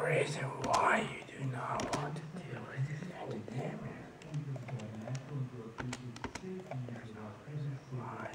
reason why you do not want to deal with this entertainment. There's no reason why.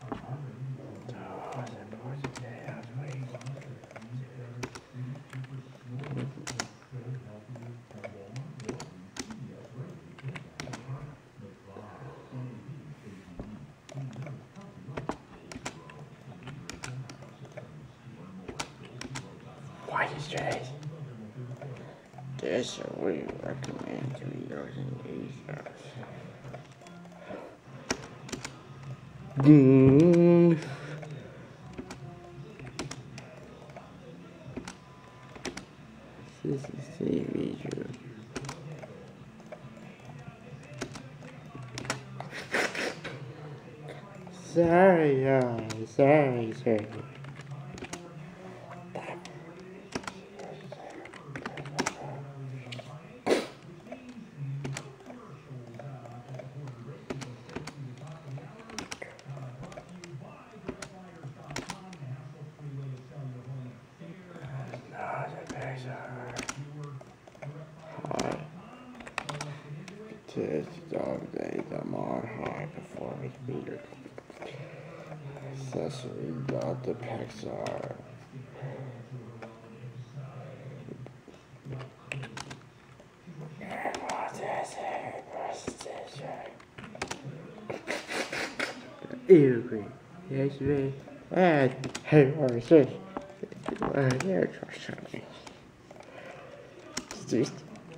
So, suppose today I was waiting. Why is straight? This we recommend to be using these This is the video. Sorry. This dog days are more high before we speed. Accessory got the Pixar. Ew, yes, me. Hey, what is this? They're trusting me. Just.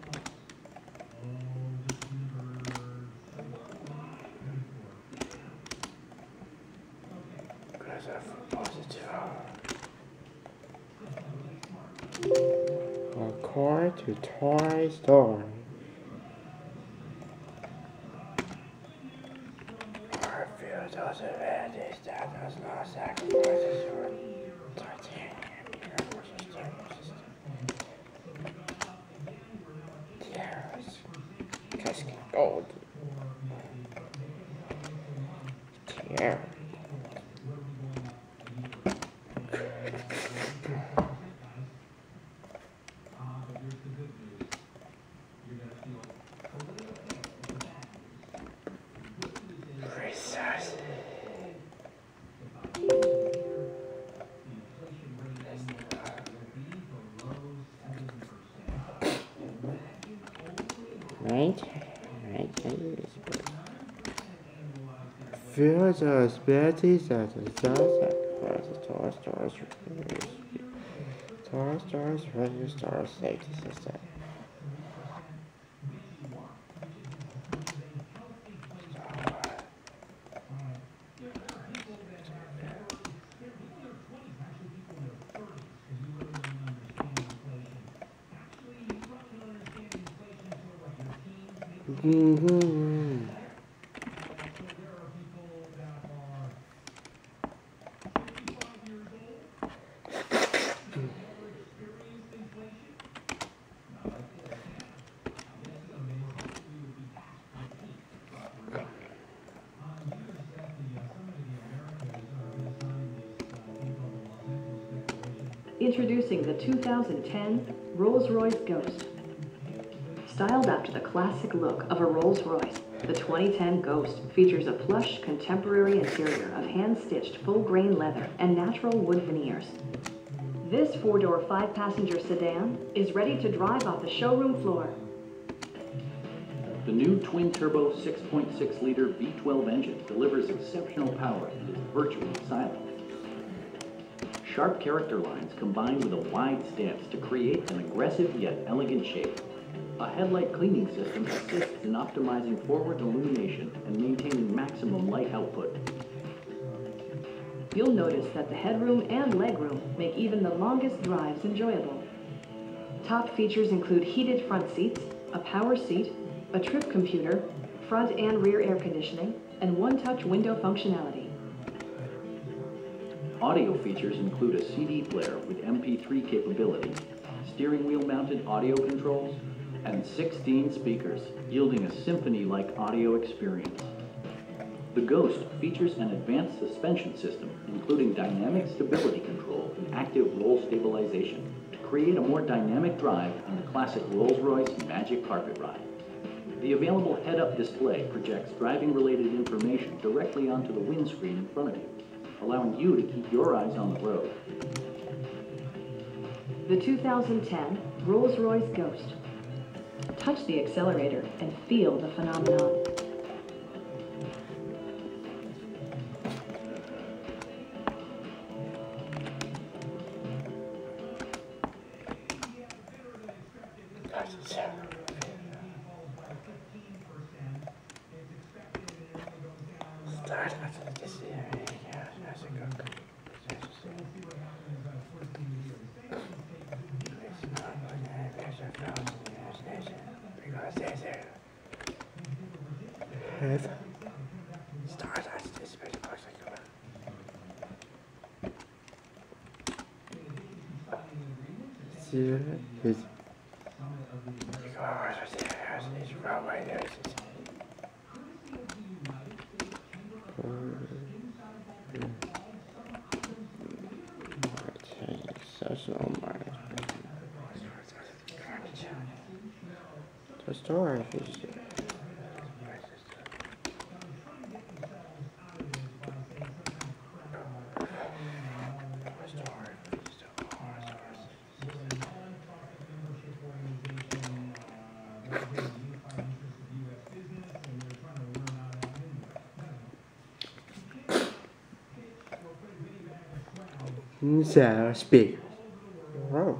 Alcoa to Toy Store. Our field does advantage that does not sacrifice your titanium system. Tiaras, Tusky gold. Tiara. Feel the abilities that the Stars register safety system. Introducing the 2010 Rolls-Royce Ghost. Styled after the classic look of a Rolls-Royce, the 2010 Ghost features a plush, contemporary interior of hand-stitched full-grain leather and natural wood veneers. This 4-door, 5-passenger sedan is ready to drive off the showroom floor. The new twin-turbo 6.6-liter V12 engine delivers exceptional power and is virtually silent. Sharp character lines combined with a wide stance to create an aggressive yet elegant shape. A headlight cleaning system assists in optimizing forward illumination and maintaining maximum light output. You'll notice that the headroom and legroom make even the longest drives enjoyable. Top features include heated front seats, a power seat, a trip computer, front and rear air conditioning, and one-touch window functionality. Audio features include a CD player with MP3 capability, steering wheel mounted audio controls, and 16 speakers, yielding a symphony-like audio experience. The Ghost features an advanced suspension system, including dynamic stability control and active roll stabilization, to Create a more dynamic drive on the classic Rolls-Royce Magic Carpet Ride. The available head-up display projects driving-related information directly onto the windscreen in front of you, allowing you to keep your eyes on the road. The 2010 Rolls-Royce Ghost. Touch the accelerator and feel the phenomenon. So speak. Gross.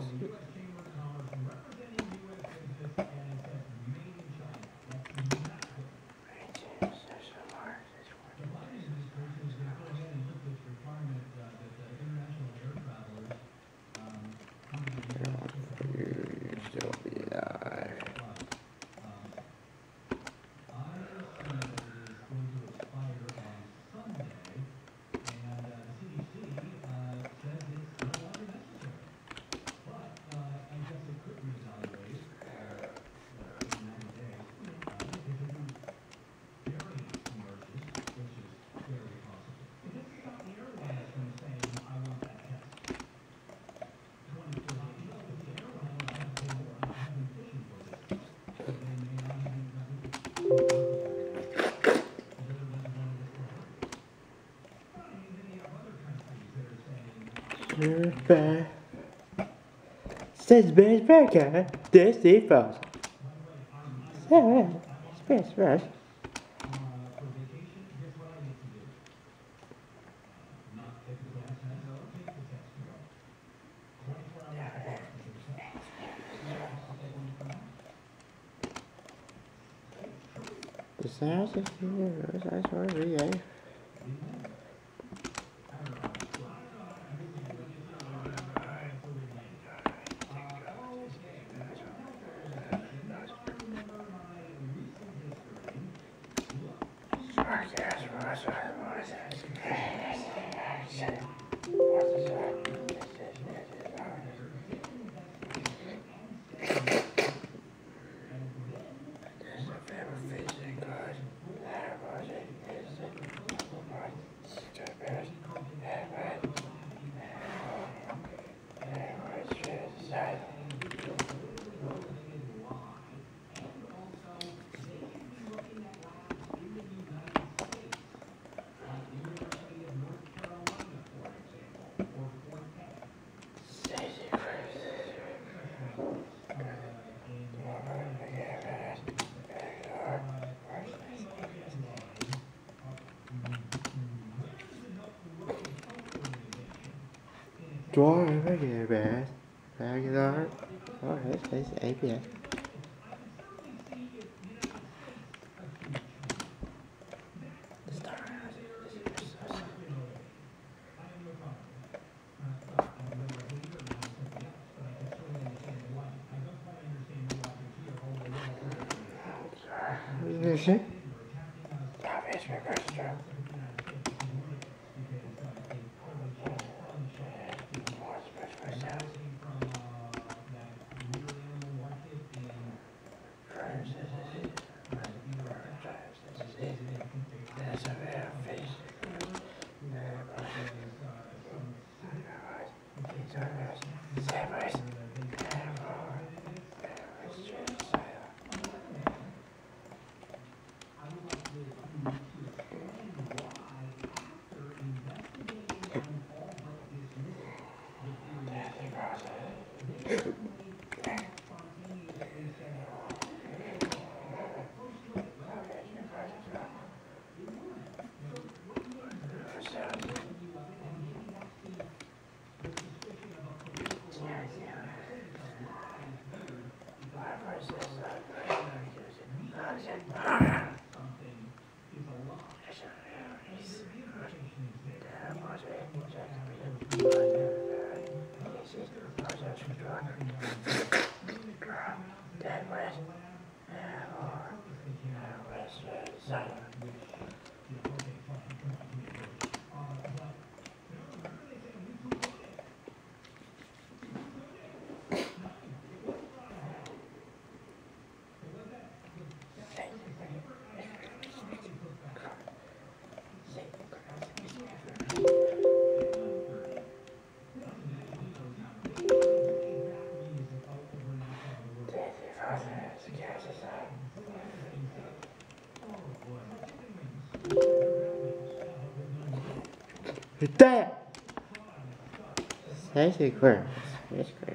Says best burger. This is fast. Best rush. The sounds of heroes, I saw it. Drive again, man. Regular. Oh, this is ABS. Is it? That. That's a curve. That's great.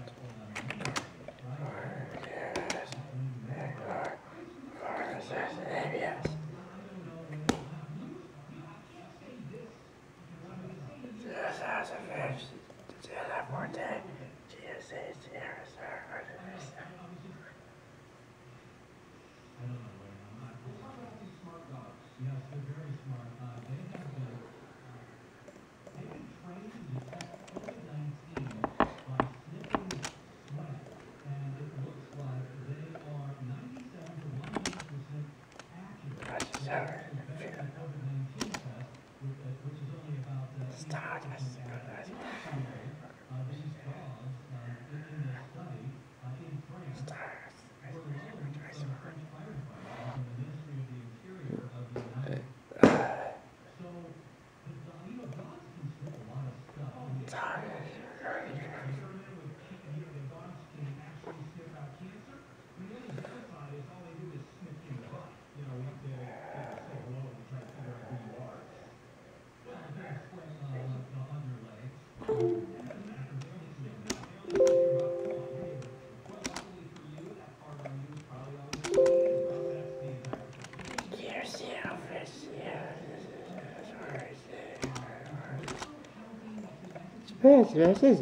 This is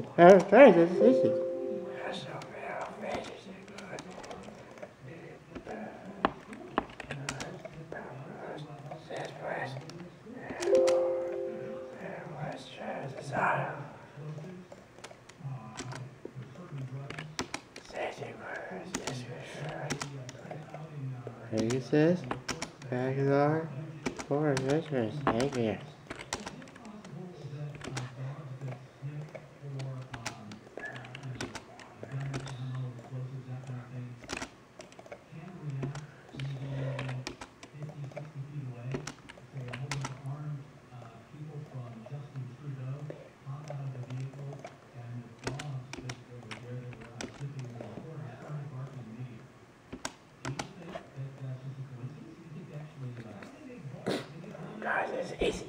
he says, regular, for visitors, yes. Guys, it's easy.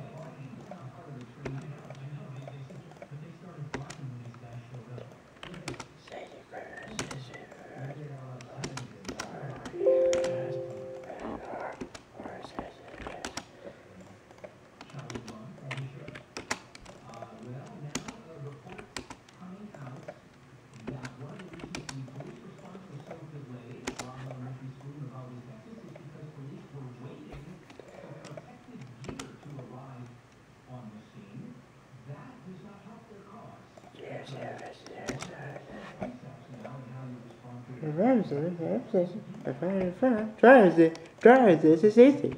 Try this is easy.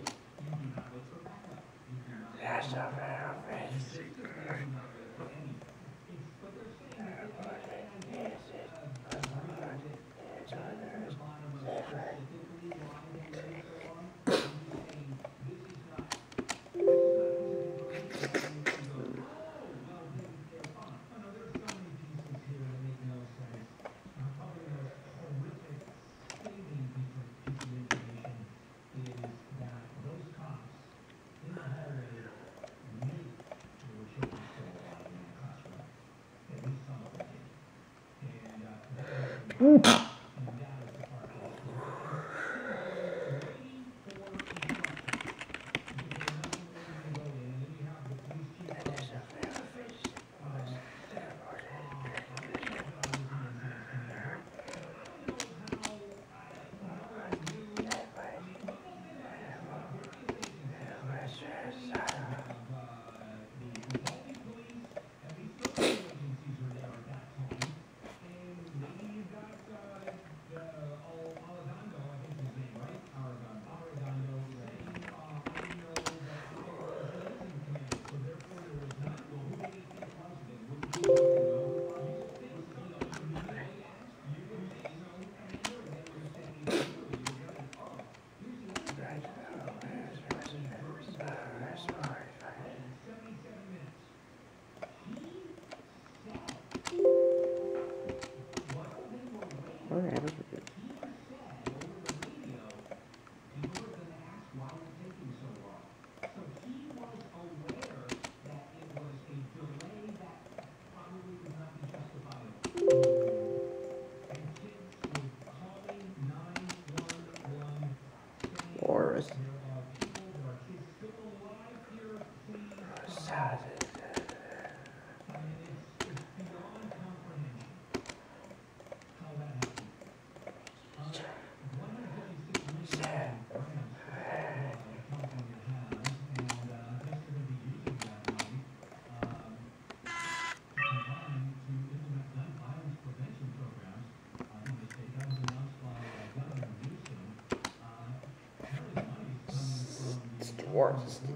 Worst.